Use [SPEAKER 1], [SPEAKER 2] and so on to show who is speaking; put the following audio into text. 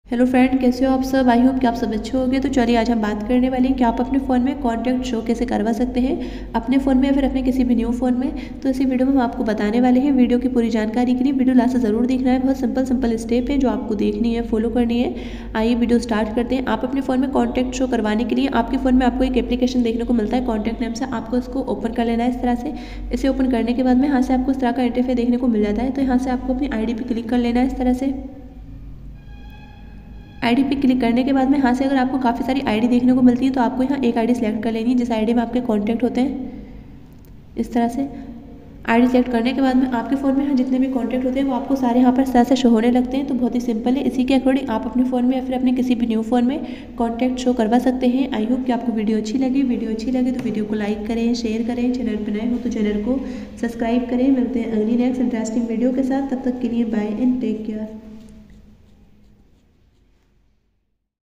[SPEAKER 1] Hello friend, कैसे हो आप सब। आई होप कि आप सब अच्छे होंगे। तो चलिए आज हम बात करने वाले हैं कि आप अपने फ़ोन में कॉन्टैक्ट शो कैसे करवा सकते हैं अपने फ़ोन में या फिर अपने किसी भी न्यू फ़ोन में। तो इसी वीडियो में हम आपको बताने वाले हैं। वीडियो की पूरी जानकारी के लिए वीडियो लास्ट से ज़रूर देखना है। बहुत सिंपल स्टेप है जो आपको देखनी है, फॉलो करनी है। आइए वीडियो स्टार्ट करते हैं। आप अपने फ़ोन में कॉन्टैक्ट शो करवाने के लिए आपके फ़ोन में आपको एक एप्लीकेशन देखने को मिलता है कॉन्टैक्ट नाम से। आपको इसको ओपन कर लेना है इस तरह से। इसे ओपन करने के बाद में यहाँ से आपको इस तरह का इंटरफेस देखने को मिल जाता है। तो यहाँ से आपको अपनी ID पे क्लिक कर लेना है इस तरह से। ID पे क्लिक करने के बाद में यहाँ से अगर आपको काफ़ी सारी ID देखने को मिलती है तो आपको यहाँ एक ID सेलेक्ट कर लेनी है जिस ID में आपके कॉन्टैक्ट होते हैं। इस तरह से ID सेलेक्ट करने के बाद में आपके फ़ोन में यहाँ जितने भी कॉन्टैक्ट होते हैं वो आपको सारे यहाँ पर इस तरह से शो होने लगते हैं। तो बहुत ही सिंपल है। इसी के अकॉर्डिंग आप अपने फ़ोन में या फिर अपने किसी भी न्यू फ़ोन में कॉन्टैक्ट शो करवा सकते हैं। आई होप कि आपको वीडियो अच्छी लगी। वीडियो अच्छी लगे तो वीडियो को लाइक करें, शेयर करें। चैनल पर नए हो तो चैनल को सब्सक्राइब करें। मिलते हैं अगली नेक्स्ट इंटरेस्टिंग वीडियो के साथ। तब तक के लिए बाय एंड टेक केयर।